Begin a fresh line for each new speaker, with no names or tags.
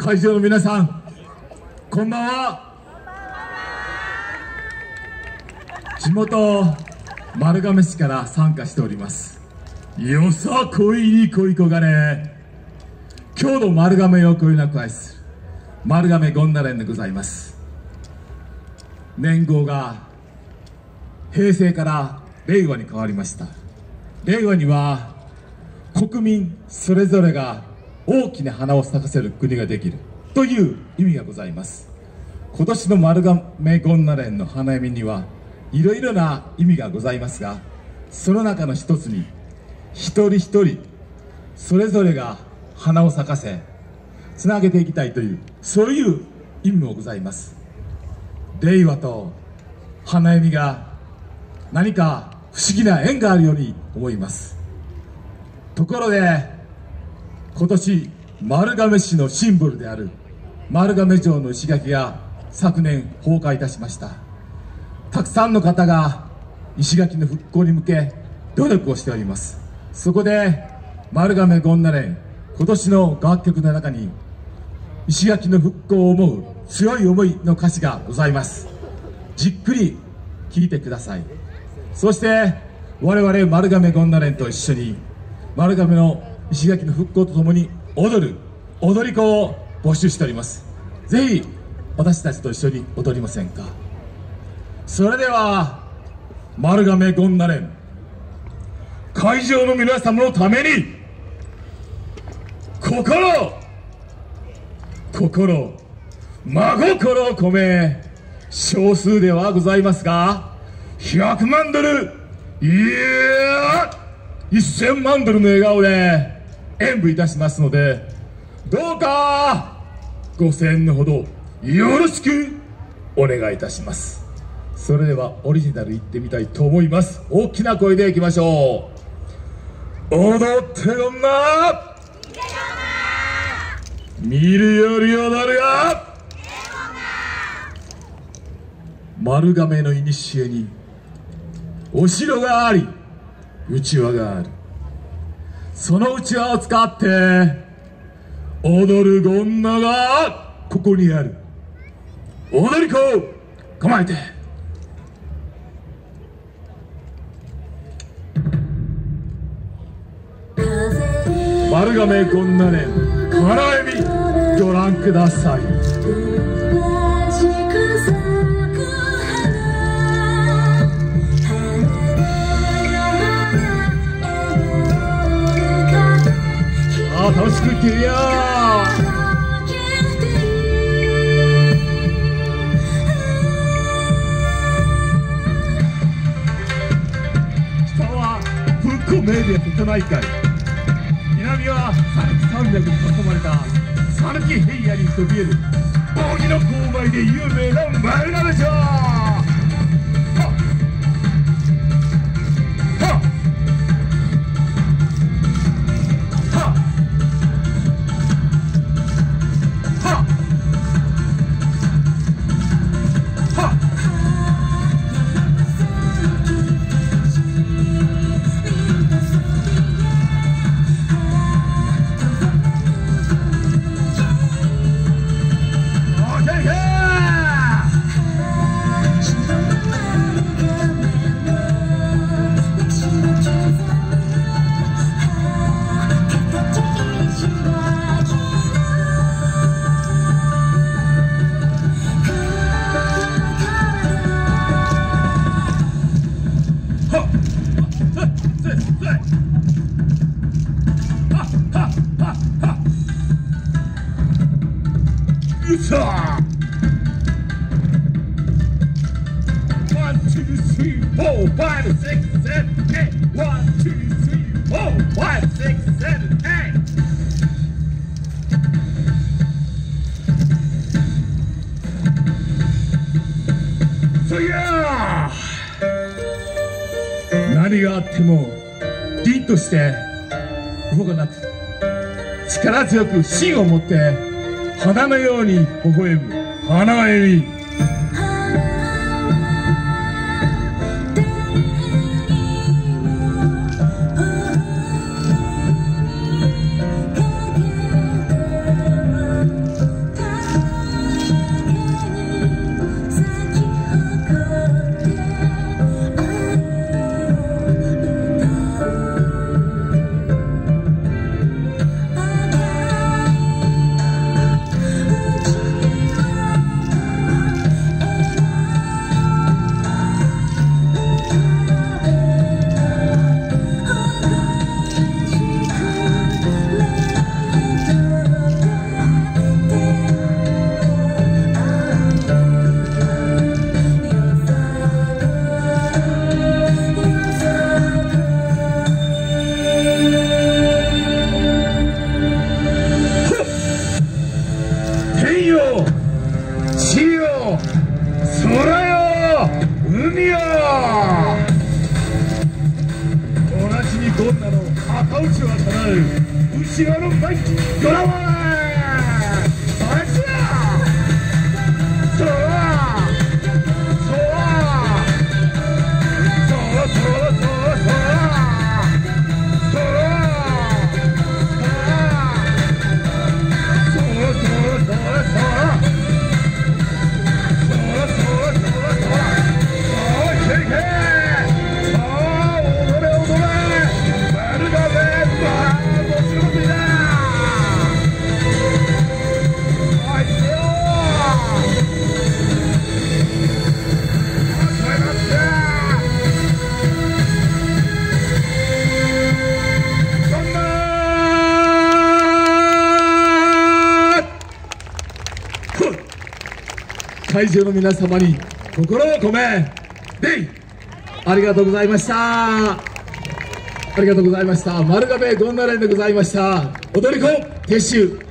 会場の皆さん、こんばんは。地元丸亀市から参加しております。よさこいに恋焦がれ、今日の丸亀をこよなく愛する丸亀ゴンナ連でございます。年号が平成から令和に変わりました。令和には国民それぞれが大きな花を咲かせる国ができるという意味がございます。今年の丸亀ゴンナ連の花嫁にはいろいろな意味がございますが、その中の一つに一人一人それぞれが花を咲かせつなげていきたいという、そういう意味もございます。令和と花嫁が何か不思議な縁があるように思います。ところで今年丸亀市のシンボルである丸亀城の石垣が昨年崩壊いたしました。たくさんの方が石垣の復興に向け努力をしております。そこで丸亀ゴンナ連、今年の楽曲の中に石垣の復興を思う強い思いの歌詞がございます。じっくり聴いてください。そして我々丸亀ゴンナ連と一緒に丸亀の石垣の復興とともに踊る踊り子を募集しております。ぜひ私たちと一緒に踊りませんか。それでは丸亀ゴンナ連、会場の皆様のために心真心を込め、少数ではございますが100万ドル、いや1000万ドルの笑顔で演舞いたしますので、どうか5000円のほどよろしくお願いいたします。それではオリジナルいってみたいと思います。大きな声でいきましょう。踊ってごんな、見るより踊るよ。丸亀の古にお城があり内輪がある。その内輪を使って踊るゴンナがここにある。踊り子構えて。丸亀ゴンナ連花嫁ご覧ください。楽しくいってるよ。北は復興メディア瀬戸内海、南は讃岐山脈に囲まれた讃岐平野にそびえる扇の勾配で有名な丸亀城。One, two, three, four, five, six, seven, eight. 1, 2, 3, 4, 5, 6, 7, 8. So yeah! 何があっても凛として動かなく、力強く芯を持って花のように微笑む花嫁。
後ろのバイクドラマーあいつやそう会場の皆様に心を込め礼ありがとうございました。ありがとうございました。丸亀ゴンナ連でございました。踊り子撤収。